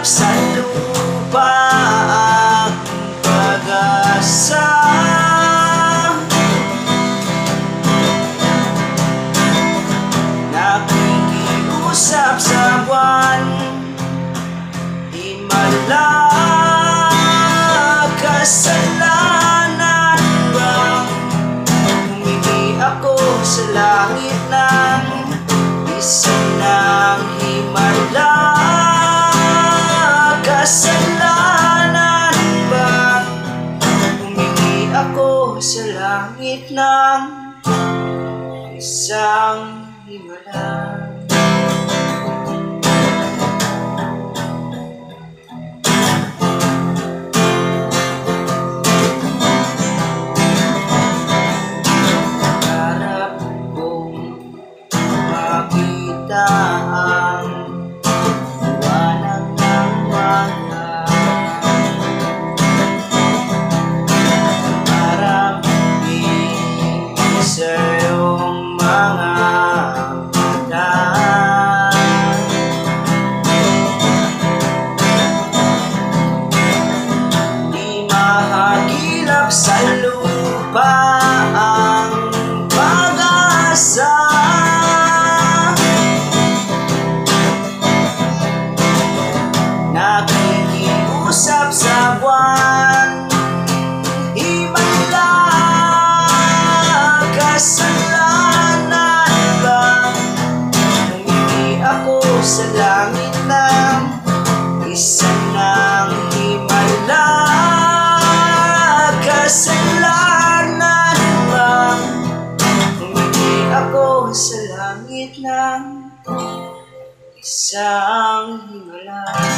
sa lupa ang pag-asa. Nakikiusap sa buwan, di kasalanan bang humingi ako sa langit ng isang ng himala? Kasalanan bang humingi ako sa langit ng isang himala? Ang liwanag ng wala, marami sa iyong mga mata. Di mahagilap sa lupa ang pag-asa. Nakikiusap sa buwan, himala. Kasalanan bang humingi ako sa langit ng isang ng himala? Kasalanan bang humingi ako sa langit ng isang himala?